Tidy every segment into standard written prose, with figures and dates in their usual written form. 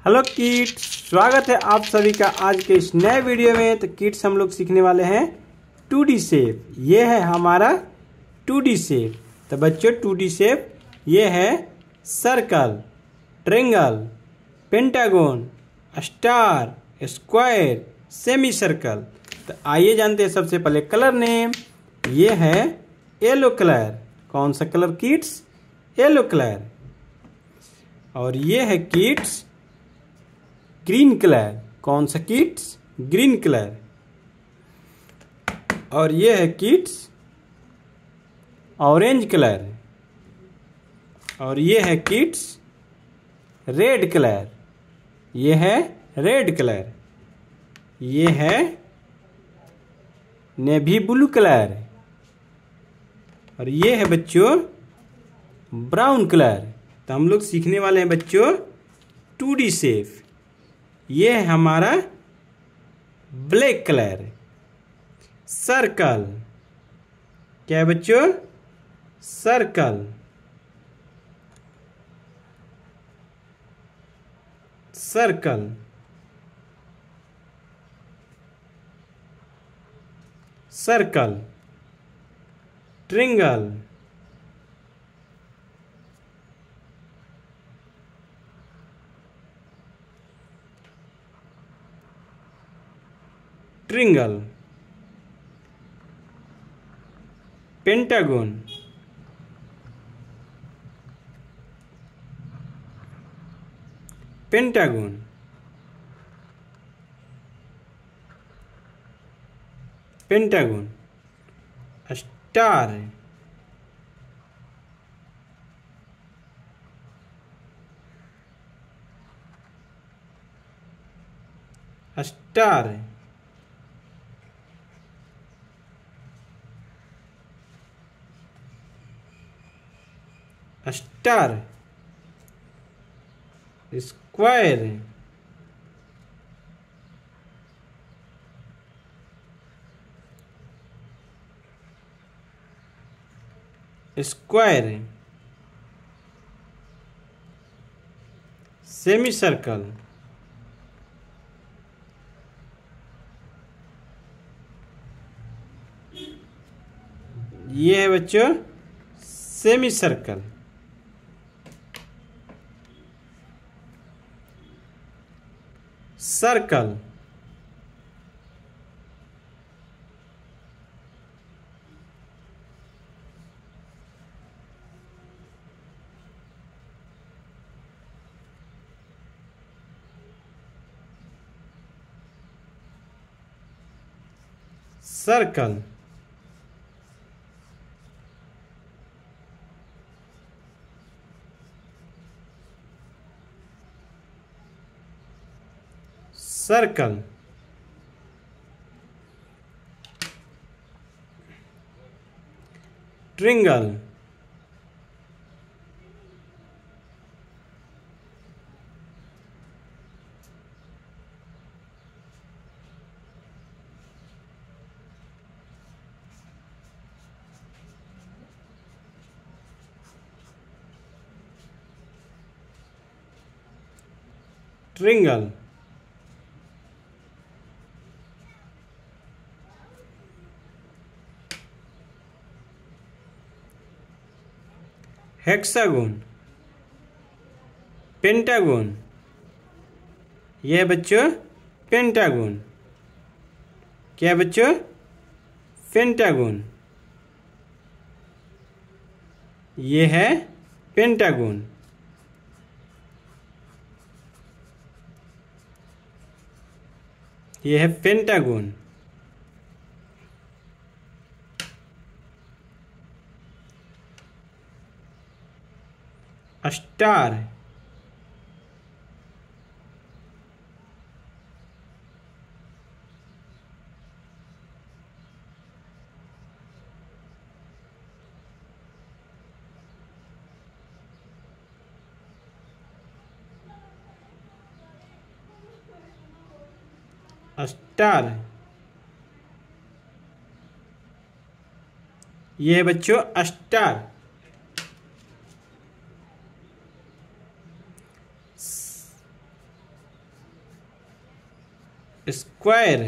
Hello kids, स्वागत है आप सभी का आज के इस नए वीडियो में। तो किड्स हम लोग सीखने वाले हैं 2D शेप। ये है हमारा 2D शेप। तो बच्चों 2D शेप ये है circle, triangle, pentagon, star, square, semi circle. तो आइए जानते हैं सबसे पहले कलर नेम। ये है येलो कलर। कौन सा कलर किड्स? Yellow colour. और ये है किड्स ग्रीन कलर। कौन सा किड्स? Green colour. और ये है किड्स ऑरेंज कलर। और ये है किड्स रेड कलर। ये है रेड कलर। ये है नेवी ब्लू कलर। और ये है बच्चों ब्राउन कलर। तो हम लोग सीखने वाले हैं बच्चों 2D शेप। ये है हमारा ब्लैक कलर। सर्कल। क्या है बच्चों? Circle. Circle. Circle. Triangle. Triangle. Pentagon. Pentagon. Pentagon. Star. Star. Star. Square. Square. Semi circle. ये है बच्चों semi circle. Circle. Circle. Circle. Triangle. Triangle. Hexagon. Pentagon. यह बच्चों पेंटागन। क्या बच्चों? पेंटागन। ये है पेंटागन। ये है पेंटागन। स्टार। स्टार। ये है बच्चों star. Square,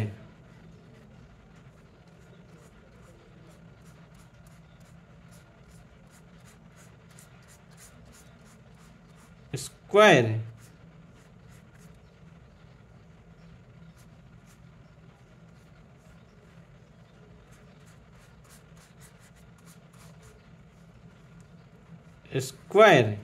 square, square,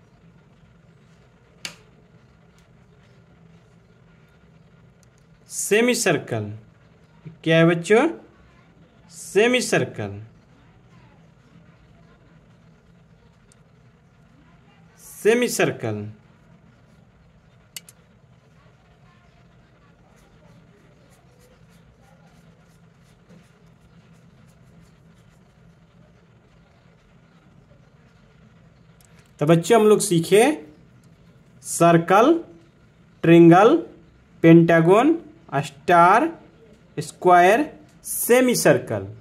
semi circle. क्या है बच्चों? सेमी सर्कल, सेमी सर्कल, तो बच्चों हम लोग सीखे circle, triangle, pentagon, star, square, semi circle.